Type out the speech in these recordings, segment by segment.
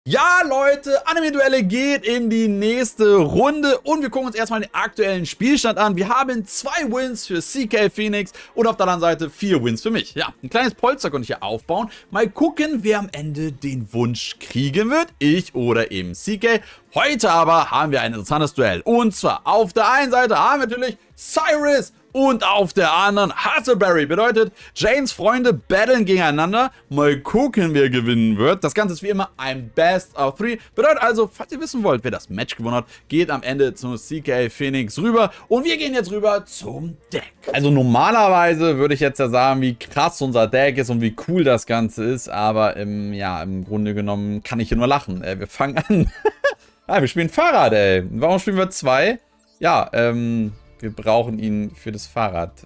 Ja, Leute, Anime-Duelle geht in die nächste Runde und wir gucken uns erstmal den aktuellen Spielstand an. Wir haben 2 Wins für CK Phoenix und auf der anderen Seite 4 Wins für mich. Ja, ein kleines Polster konnte ich hier aufbauen. Mal gucken, wer am Ende den Wunsch kriegen wird, ich oder eben CK. Heute aber haben wir ein interessantes Duell und zwar auf der einen Seite haben wir natürlich Cyrus und auf der anderen Huckleberry. Bedeutet, Janes Freunde battlen gegeneinander. Mal gucken, wer gewinnen wird. Das Ganze ist wie immer ein Best of 3. Bedeutet also, falls ihr wissen wollt, wer das Match gewonnen hat, geht am Ende zu CK Phoenix rüber. Und wir gehen jetzt rüber zum Deck. Also normalerweise würde ich jetzt ja sagen, wie krass unser Deck ist und wie cool das Ganze ist. Aber im Grunde genommen kann ich hier nur lachen. Wir fangen an. Wir spielen Fahrrad, ey. Warum spielen wir 2? Ja, wir brauchen ihn für das Fahrrad.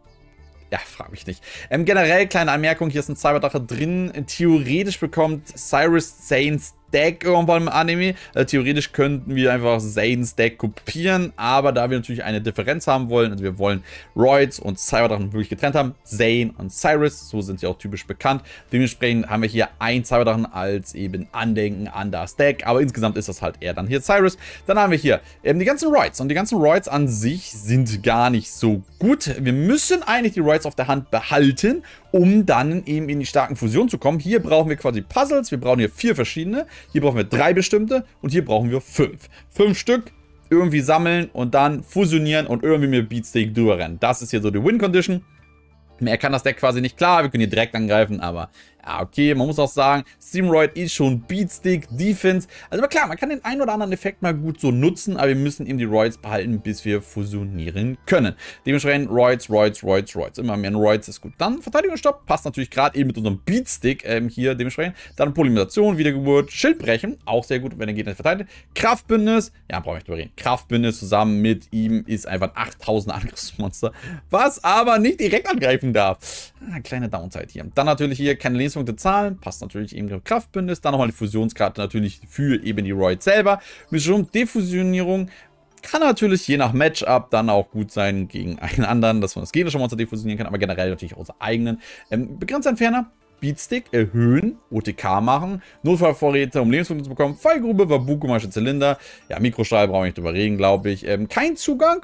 Ja, frag mich nicht. Generell, kleine Anmerkung, hier ist ein Cyberdrache drin. Theoretisch bekommt Cyrus Zanes Deck irgendwann im Anime. Theoretisch könnten wir einfach Zanes Deck kopieren, aber da wir natürlich eine Differenz haben wollen, also wir wollen Roids und Cyberdrachen wirklich getrennt haben, Zane und Cyrus, so sind sie auch typisch bekannt. Dementsprechend haben wir hier einen Cyberdrachen als eben Andenken an das Deck, aber insgesamt ist das halt eher dann hier Cyrus. Dann haben wir hier die ganzen Roids und die ganzen Roids an sich sind gar nicht so gut. Wir müssen eigentlich die Roids auf der Hand behalten, um dann eben in die starken Fusionen zu kommen. Hier brauchen wir quasi Puzzles, wir brauchen hier 4 verschiedene. Hier brauchen wir 3 bestimmte und hier brauchen wir 5. 5 Stück irgendwie sammeln und dann fusionieren und irgendwie mit Beatstick drüber rennen. Das ist hier so die Win-Condition. Mehr kann das Deck quasi nicht. Klar, wir können hier direkt angreifen, aber ja, okay, man muss auch sagen, Steamroid ist schon Beatstick, Defense. Also aber klar, man kann den einen oder anderen Effekt mal gut so nutzen, aber wir müssen eben die Roids behalten, bis wir fusionieren können. Dementsprechend Roids. Immer mehr Roids ist gut. Dann Verteidigungsstopp, passt natürlich gerade eben mit unserem Beatstick hier dementsprechend. Dann Polymerisation, Wiedergeburt, Schildbrechen, auch sehr gut, wenn der Gegner verteidigt. Kraftbündnis, ja, brauche ich drüber reden. Kraftbündnis zusammen mit ihm ist einfach ein 8000 Angriffsmonster, was aber nicht direkt angreifen darf. Kleine Downside hier. Dann natürlich hier keine Lebenspunkte zahlen, passt natürlich eben im Kraftbündnis. Dann nochmal die Fusionskarte natürlich für eben die Roid selber. Mit Defusionierung kann natürlich je nach Matchup dann auch gut sein gegen einen anderen, dass man das gegnerische Monster defusionieren kann, aber generell natürlich auch unsere eigenen. Begrenzter Entferner, Beatstick erhöhen, OTK machen, Notfallvorräte, um Lebenspunkte zu bekommen, Fallgrube, Wabuku, Masche, Zylinder, ja, Mikrostrahl brauche ich nicht drüber reden, glaube ich. Kein Zugang.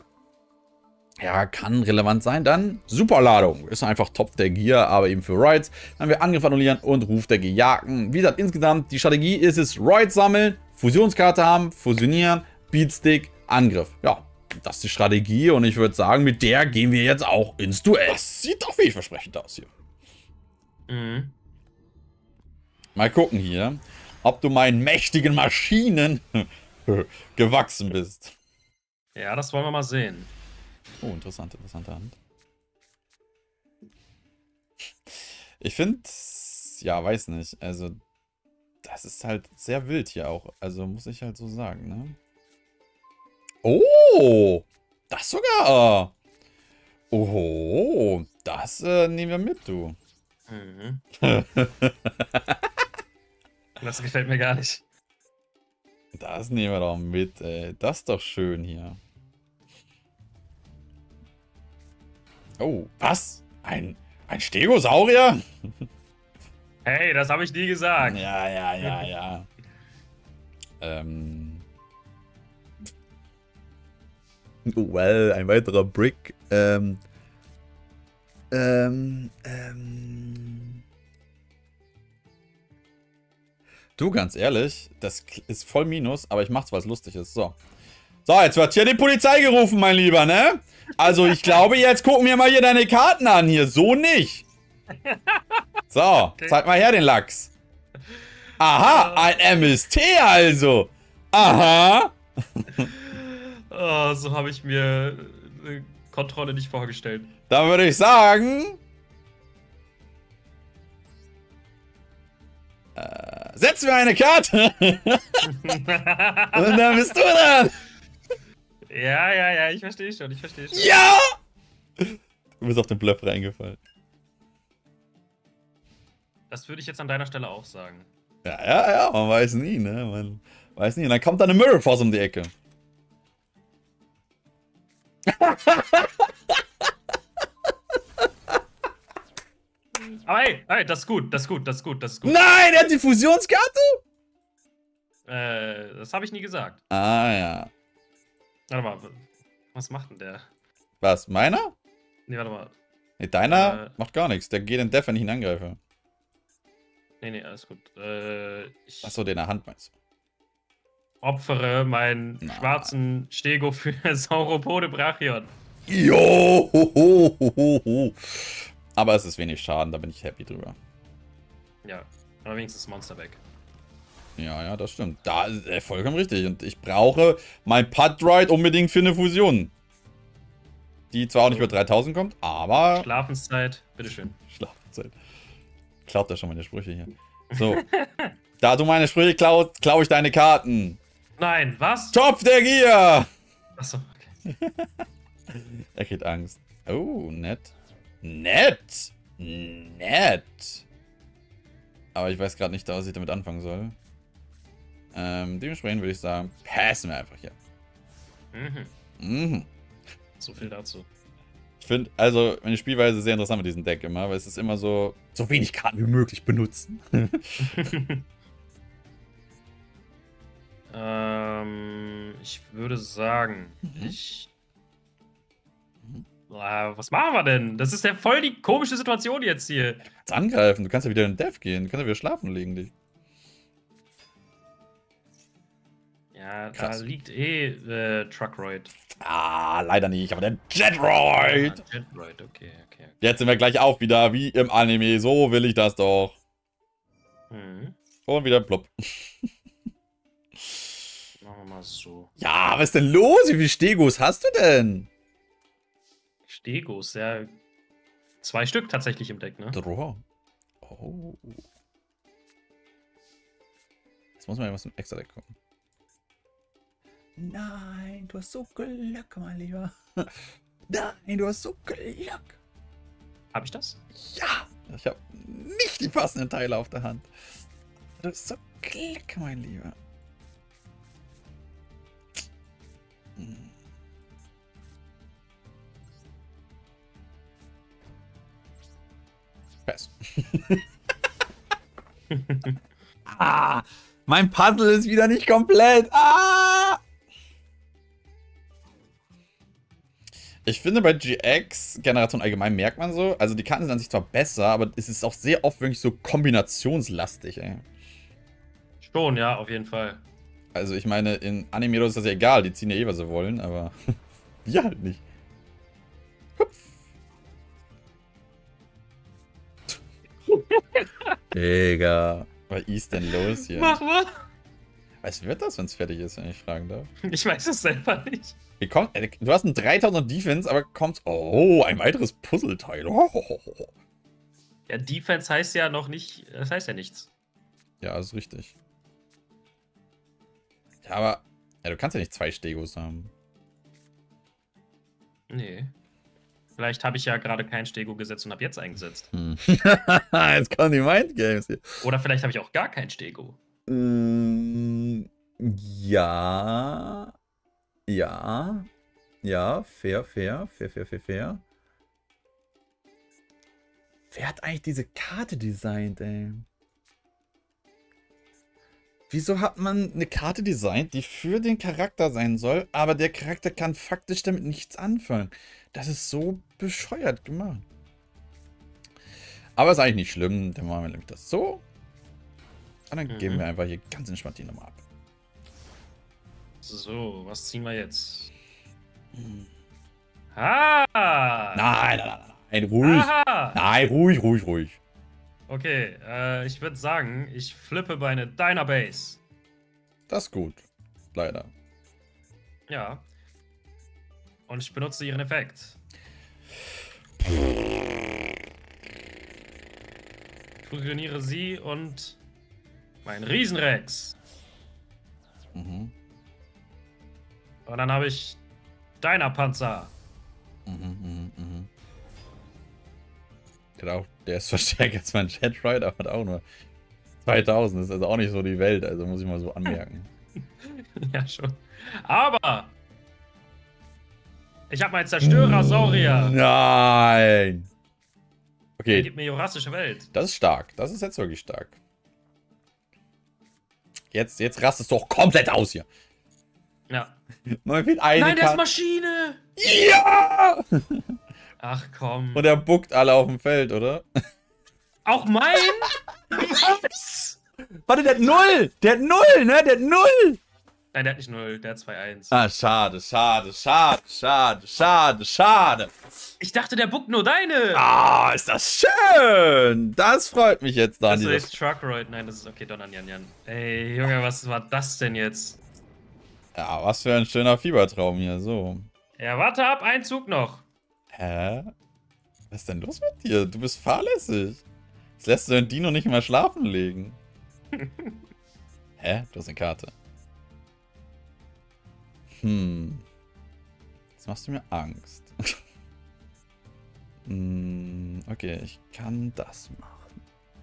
Ja, kann relevant sein. Dann Superladung. Ist einfach Topf der Gier, aber eben für Roids. Dann haben wir Angriff annullieren und Ruf der Gejagten. Wie gesagt, insgesamt die Strategie ist es, Roids sammeln, Fusionskarte haben, fusionieren, Beatstick, Angriff. Ja, das ist die Strategie und ich würde sagen, mit der gehen wir jetzt auch ins Duell. Das sieht doch vielversprechend aus hier. Mhm. Mal gucken hier, ob du meinen mächtigen Maschinen gewachsen bist. Ja, das wollen wir mal sehen. Oh, interessante Hand. Ich finde, ja, weiß nicht. Also, das ist halt sehr wild hier auch. Also, muss ich halt so sagen, ne? Oh, das sogar. Oh, das nehmen wir mit, du. Mhm. Das gefällt mir gar nicht. Das nehmen wir doch mit, ey. Das ist doch schön hier. Oh, was? Ein Stegosaurier? Hey, das habe ich nie gesagt. Ja. Well, ein weiterer Brick. Du, ganz ehrlich, das ist voll Minus, aber ich mach's, weil es lustig ist. So, jetzt wird hier die Polizei gerufen, mein Lieber, ne? Also, ich glaube, jetzt gucken wir mal hier deine Karten an hier. So nicht. So, okay. Zeig mal her den Lachs. Aha, ein MST also. Aha. Oh, so habe ich mir Kontrolle nicht vorgestellt. Dann würde ich sagen... setzen wir eine Karte. Und dann bist du dran. Ja, ich verstehe schon, Ja! Du bist auf den Bluff reingefallen. Das würde ich jetzt an deiner Stelle auch sagen. Ja, man weiß nie, ne? Man weiß nie. Und dann kommt da eine Mirror Force um die Ecke. Aber hey, das ist gut. Nein, er hat die Fusionskarte? Das habe ich nie gesagt. Ah, ja. Warte mal, was macht denn der? Was, meiner? Nee, warte mal. Nee, deiner macht gar nichts. Der geht in Def, wenn ich ihn angreife. Nee, alles gut. Ich Achso, den in der Hand meinst du? opfere meinen schwarzen Stego für Sauropode Brachion. Jo! Aber es ist wenig Schaden, da bin ich happy drüber. Ja, aber wenigstens ist Monster weg. Ja, ja, das stimmt. Da ist er vollkommen richtig. Und ich brauche mein Putt-Ride unbedingt für eine Fusion. Die zwar auch nicht über 3000 kommt, aber... Schlafenszeit, bitteschön. Schlafenszeit. Klaut er schon meine Sprüche hier. So. Da du meine Sprüche klaust, klaue ich deine Karten. Nein, was? Topf der Gier! Achso, okay. Er kriegt Angst. Oh, nett. Nett! Nett! Aber ich weiß gerade nicht, was ich damit anfangen soll. Dementsprechend würde ich sagen, passen wir einfach hier. Mhm. So viel dazu. Ich finde, also, meine Spielweise ist sehr interessant mit diesem Deck immer, weil es ist immer so wenig Karten wie möglich benutzen. Ich würde sagen, was machen wir denn? Das ist ja voll die komische Situation jetzt hier. Du kannst angreifen, du kannst ja wieder in Death gehen, du kannst ja wieder schlafen legen dich. Ja, Krass. da liegt Truckroid. Ah, leider nicht, aber der Jetroid! Ah, Jetroid, okay. Jetzt sind wir gleich auch wieder wie im Anime, so will ich das doch. Und wieder plopp. Machen wir mal so. Ja, was ist denn los? Wie viele Stegos hast du denn? Stegos, ja. 2 Stück tatsächlich im Deck, ne? Draw. Oh. Jetzt muss man ja was im Extra-Deck gucken. Nein, du hast so Glück, mein Lieber. Nein, du hast so Glück. Hab ich das? Ja, ich habe nicht die passenden Teile auf der Hand. Du hast so Glück, mein Lieber. Pass. Ah, mein Puzzle ist wieder nicht komplett. Ah! Ich finde, bei GX-Generation allgemein merkt man so, also die Karten sind an sich zwar besser, aber es ist auch sehr oft wirklich so kombinationslastig, ey. Schon, ja, auf jeden Fall. Also ich meine, in Anime ist das ja egal, die ziehen ja eh, was sie wollen, aber wir halt nicht. Hupf. Digga, was ist denn los hier? Mach mal! Was wird das, wenn es fertig ist, wenn ich fragen darf? Ich weiß es selber nicht. Du hast einen 3000er Defense, aber kommt... Oh, ein weiteres Puzzleteil. Oh. Ja, Defense heißt ja noch nicht... Das heißt ja nichts. Ja, ist richtig. Ja, aber... Ja, du kannst ja nicht 2 Stegos haben. Nee. Vielleicht habe ich ja gerade kein Stego gesetzt und habe jetzt eingesetzt. Jetzt kommen die Mindgames hier. Oder vielleicht habe ich auch gar kein Stego. Ja. Ja. Ja, fair. Wer hat eigentlich diese Karte designt, ey? Wieso hat man eine Karte designt, die für den Charakter sein soll, aber der Charakter kann faktisch damit nichts anfangen? Das ist so bescheuert gemacht. Aber ist eigentlich nicht schlimm, dann machen wir nämlich das so. Und dann geben wir einfach hier ganz entspannt die Nummer ab. So, was ziehen wir jetzt? Nein, ruhig. Aha. Nein, ruhig. Okay, ich würde sagen, ich flippe bei einer Dynabase. Das ist gut. Leider. Ja. Und ich benutze ihren Effekt. Fusioniere sie und mein Riesenrex. Und dann habe ich Dynapanzer. Der ist verstärkt als mein Jetroid, aber hat auch nur 2000. Das ist also auch nicht so die Welt, also muss ich mal so anmerken. Ja, schon. Aber ich habe meinen Zerstörer-Saurier. Nein! Der Okay, gibt mir jurassische Welt. das ist stark. Das ist jetzt wirklich stark. jetzt rastest du auch komplett aus hier. Ja. Man fehlt eine Nein, der ist Karte. Maschine! Ja! Ach komm. Und er buckt alle auf dem Feld, oder? Auch mein? Was? Warte, der hat 0! Der hat 0, ne? Der hat 0! Nein, der hat nicht 0, der hat 2-1. Ah, schade, schade, schade, schade, schade, schade. Ich dachte, der buckt nur deine. Ah, ist das schön! Das freut mich jetzt, Das Daniel. ist Truckroid. Nein, das ist okay, Don Jan. Ey, Junge, was war das denn jetzt? Ja, was für ein schöner Fiebertraum hier, so. Ja, warte ab, ein Zug noch. Hä? Was ist denn los mit dir? Du bist fahrlässig. Jetzt lässt du den Dino nicht mal schlafen legen. Hä? Du hast eine Karte. Jetzt machst du mir Angst. Okay, ich kann das machen.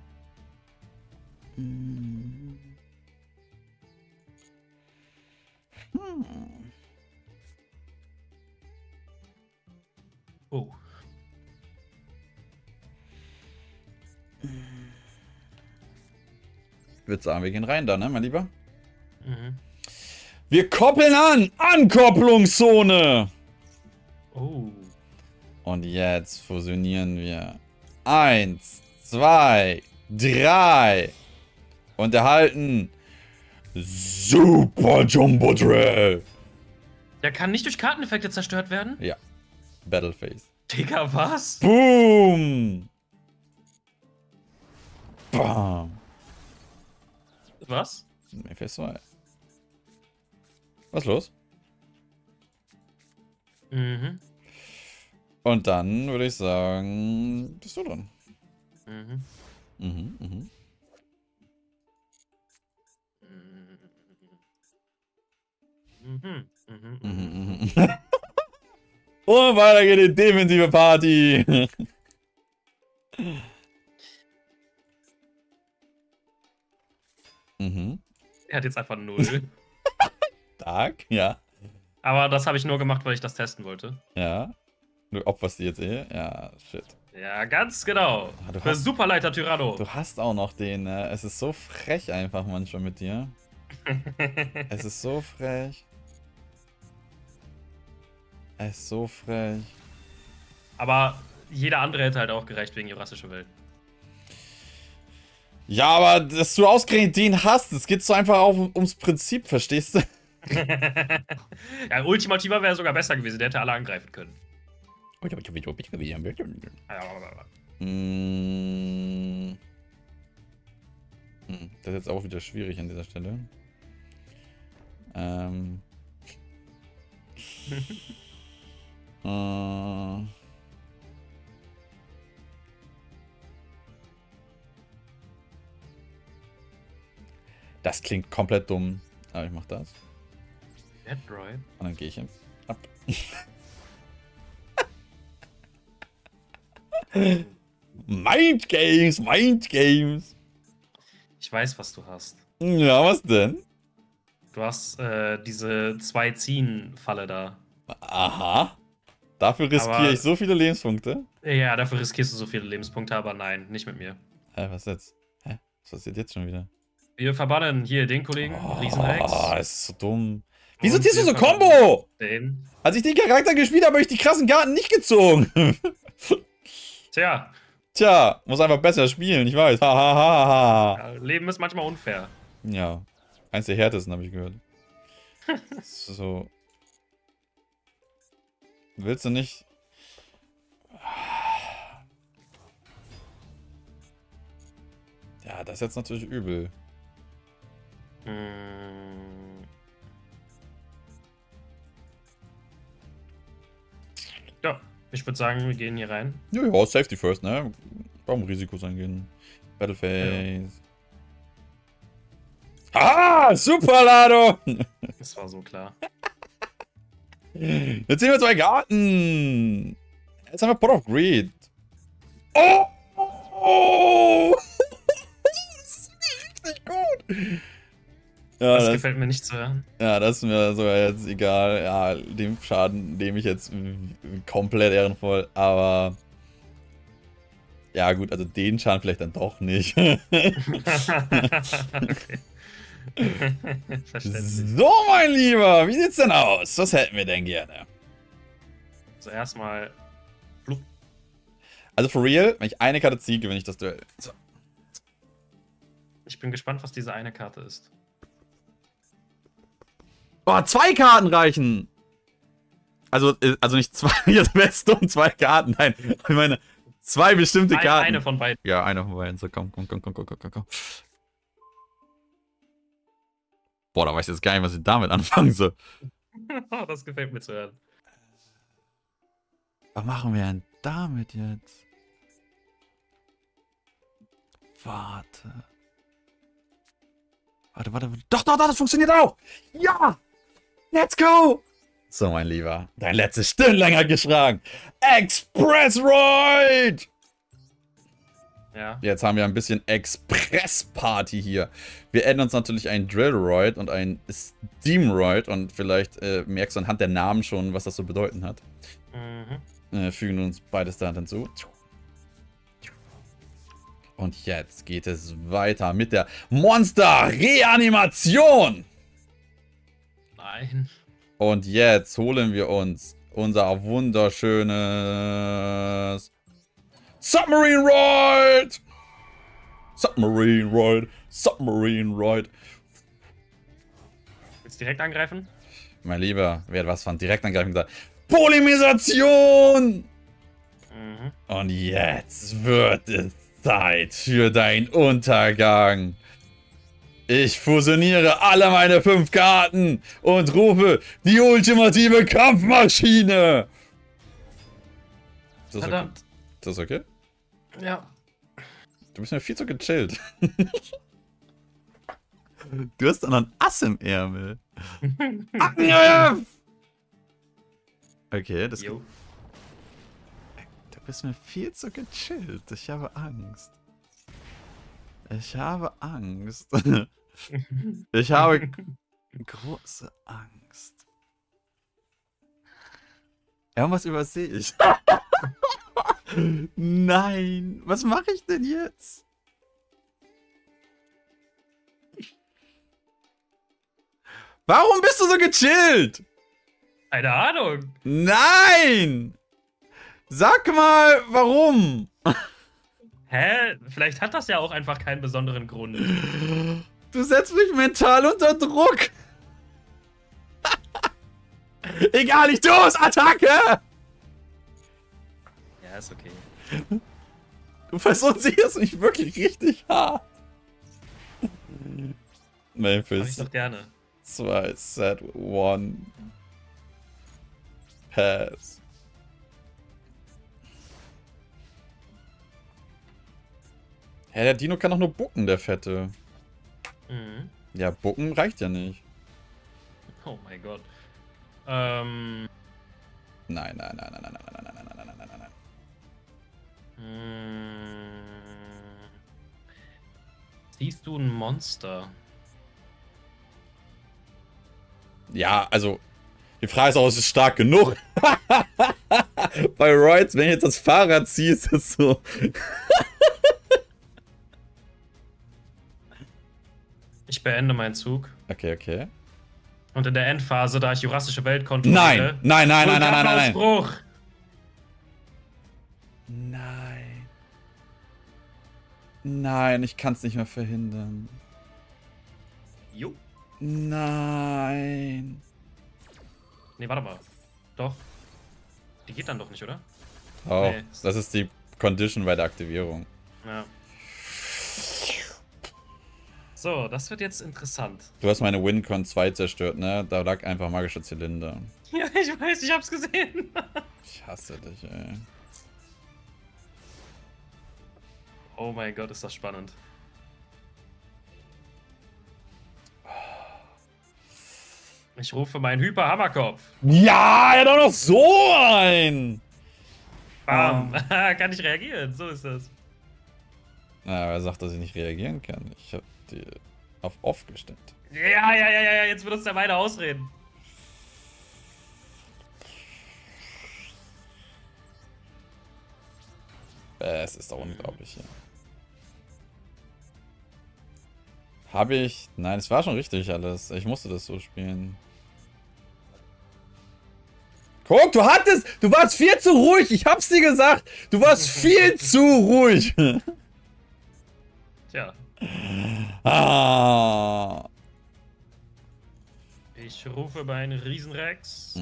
Oh. Ich würde sagen, wir gehen rein da, ne, mein Lieber? Mhm. Wir koppeln an! Ankopplungszone! Oh. Und jetzt fusionieren wir. 1, 2, 3. Und erhalten Super Jumbo Drill. Der kann nicht durch Karteneffekte zerstört werden? Ja. Battleface. Digga, was? Boom! Bam! Was? Mayface 2. Was ist los? Mhm. Und dann würde ich sagen, bist du dran. Mhm. Mhm, mhm. Mhm. Mhm. Mhm, mhm. Und weiter geht die defensive Party. Mhm. Er hat jetzt einfach 0. Stark, ja. Aber das habe ich nur gemacht, weil ich das testen wollte. Ja. Du opferst die jetzt eh? Ja, shit. Ja, ganz genau. Ah, du Für hast- Superleiter Tyranno. Du hast auch noch den, ne? Es ist so frech einfach manchmal mit dir. Es ist so frech. Es ist so frech. Aber jeder andere hätte halt auch gereicht wegen Jurassische Welt. Ja, aber dass du ausgerechnet den hast, es geht so einfach auch ums Prinzip, verstehst du? Ja, Ultimativer wäre sogar besser gewesen, der hätte alle angreifen können. Das ist jetzt auch wieder schwierig an dieser Stelle. Das klingt komplett dumm. Aber ich mach das. Deadroid? Und dann gehe ich ab. Mind Games, Mind Games. Ich weiß, was du hast. Ja, was denn? Du hast diese 2-Ziehen-Falle da. Aha. Dafür riskiere Aber- ich so viele Lebenspunkte. Ja, dafür riskierst du so viele Lebenspunkte, aber nein, nicht mit mir. Hä, was jetzt? Hä? Was passiert jetzt schon wieder? Wir verbannen hier den Kollegen, Riesenrex. Es ist so dumm. Wieso Und ziehst du wir so Combo? verbannen Den. Als ich den Charakter gespielt habe, habe ich die krassen Karten nicht gezogen. Tja, Tja, muss einfach besser spielen, ich weiß. Hahaha. ja, Leben ist manchmal unfair. Ja, eins der härtesten habe ich gehört. So. Willst du nicht? Ja, das ist jetzt natürlich übel. Ja, ich würde sagen, wir gehen hier rein. Ja, ja, Safety first, ne? Warum Risikos eingehen? Battleface. Ah, super, Lado! Das war so klar. Jetzt sehen wir zwei Karten. Jetzt haben wir Pot of Greed. Oh! Oh! Das ist richtig gut. Ja, Das gefällt mir nicht zu hören. ja, das ist mir sogar jetzt egal. Ja, dem Schaden nehme ich jetzt komplett ehrenvoll. Aber ja gut, also den Schaden vielleicht dann doch nicht. Okay. Verständlich. So, mein Lieber, wie sieht's denn aus? Was hätten wir denn gerne? Zuerst mal. Blub. Also, for real, wenn ich eine Karte ziehe, gewinne ich das Duell. So. Ich bin gespannt, was diese eine Karte ist. Oh, 2 Karten reichen! Also nicht 2, das wäre dumm, 2 Karten, nein. Ich meine, 2 bestimmte Karten. Eine von beiden. Ja, eine von beiden. So, komm. Boah, da weiß ich jetzt gar nicht, was ich damit anfangen soll. Das gefällt mir zu hören. Was machen wir denn damit jetzt? Warte. Doch, das funktioniert auch! Ja! Let's go! So, mein Lieber, dein letztes Stirnling hat geschlagen. Express Ride! Ja. Jetzt haben wir ein bisschen Express-Party hier. Wir ändern uns natürlich einen Drillroid und einen Steamroid und vielleicht merkst du anhand der Namen schon, was das so bedeuten hat. Fügen uns beides da hinzu. Und jetzt geht es weiter mit der Monster-Reanimation. Nein. Und jetzt holen wir uns unser wunderschönes Submarine Ride. Submarine Ride. Submarine Ride. Willst du direkt angreifen? Mein Lieber, wer hat was von direkt angreifen gesagt? Polymerisation! Und jetzt wird es Zeit für deinen Untergang. Ich fusioniere alle meine 5 Karten und rufe die ultimative Kampfmaschine. Ist das Verdammt. okay? Ist das okay? Ja. Du bist mir viel zu gechillt. Du hast doch noch ein Ass im Ärmel. Okay, das geht. Du bist mir viel zu gechillt. Ich habe Angst. Ich habe Angst. Ich habe große Angst. Irgendwas übersehe ich. Nein, was mache ich denn jetzt? Warum bist du so gechillt? Keine Ahnung. Nein! Sag mal, warum? Hä? Vielleicht hat das ja auch einfach keinen besonderen Grund. Du setzt mich mental unter Druck. Egal, ich tue es! Attacke! Ja, ist okay. Du versuchst mich wirklich richtig hart. Mach Memphis. ich doch gerne. 2, Set 1. Pass. Hä, der Dino kann doch nur bucken, der Fette. Ja, bucken reicht ja nicht. Oh mein Gott. Nein. Siehst du ein Monster? Ja, also, die Frage ist auch, ist es stark genug? Bei Roids, wenn ich jetzt das Fahrrad ziehe, ist das so. Ich beende meinen Zug. Okay. Und in der Endphase, da ich Jurassische Welt kontrolliere... Nein. Vulkanausbruch! Nein, ich kann es nicht mehr verhindern. Jo. Nein. Nee, warte mal. Doch. Die geht dann doch nicht, oder? Oh, Nee. das ist die Condition bei der Aktivierung. Ja. So, das wird jetzt interessant. Du hast meine WinCon 2 zerstört, ne? Da lag einfach magischer Zylinder. Ja, ich weiß, ich hab's gesehen. Ich hasse dich, ey. Oh mein Gott, ist das spannend. Ich rufe meinen Hyper-Hammerkopf. Ja, er hat auch noch so ein! Bam. Kann ich reagieren, so ist das. Na, er sagt, dass ich nicht reagieren kann. Ich hab die auf Off gestellt. Ja, jetzt benutzt er meine Ausreden. Es ist doch unglaublich hier. Habe ich? Nein, es war schon richtig alles. Ich musste das so spielen. Guck, du warst viel zu ruhig. Ich hab's dir gesagt. Du warst viel zu ruhig. Tja. Ah. Ich rufe bei einem Riesenrex.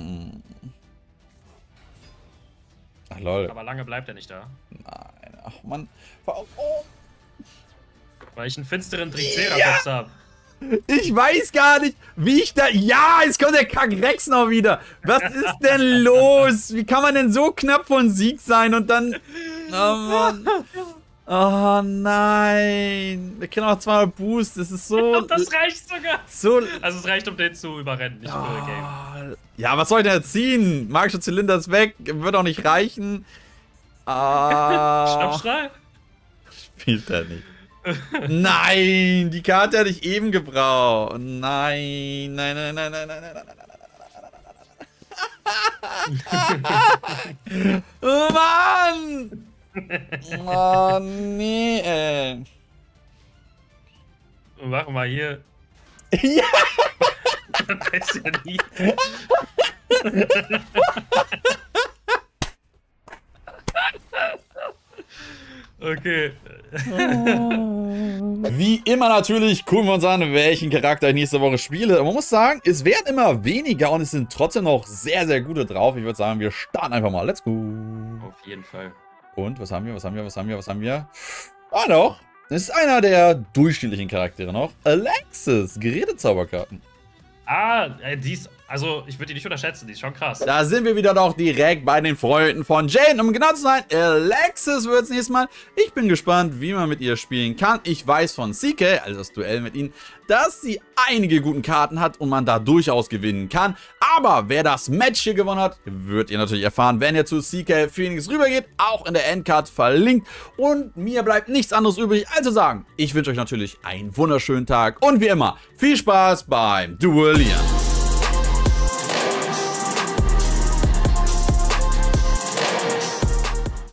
Ach lol. Aber lange bleibt er nicht da. Nein, ach Mann. Oh. Weil ich einen finsteren Triceratops habe. Ich weiß gar nicht, wie ich da... Ja, jetzt kommt der Kack-Rex noch wieder. Was ist denn los? Wie kann man denn so knapp von Sieg sein und dann... Oh Mann. Oh nein. Wir kriegen auch 200 Boost. Das ist so... Und das reicht sogar. So... Also es reicht, um den zu überrennen, nicht für Game. Ja, was soll ich denn jetzt ziehen? Magischer Zylinder ist weg. Wird auch nicht reichen. Schnappstrahl? Spielt er nicht. Nein, die Karte hätte ich eben gebraucht. Nein. Oh Mann! Oh nee, ey. Mach mal hier. Ja! Weiß ja nie. Okay. Wie immer natürlich gucken wir uns an, welchen Charakter ich nächste Woche spiele. Und man muss sagen, es werden immer weniger und es sind trotzdem noch sehr, sehr gute drauf. Ich würde sagen, wir starten einfach mal. Let's go. Auf jeden Fall. Und, was haben wir? Ah, doch. Das ist einer der durchschnittlichen Charaktere noch. Alexis, Gerätezauberkarten. Ah, die ist, also ich würde die nicht unterschätzen, die ist schon krass. Da sind wir wieder doch direkt bei den Freunden von Jane. Um genau zu sein, Alexis wird es nächstes Mal. Ich bin gespannt, wie man mit ihr spielen kann. Ich weiß von CK, also das Duell mit ihnen, dass sie einige guten Karten hat und man da durchaus gewinnen kann. Aber wer das Match hier gewonnen hat, wird ihr natürlich erfahren, wenn ihr zu CK Phoenix rübergeht. Auch in der Endcard verlinkt. Und mir bleibt nichts anderes übrig, als zu sagen, ich wünsche euch natürlich einen wunderschönen Tag. Und wie immer, viel Spaß beim Duellieren.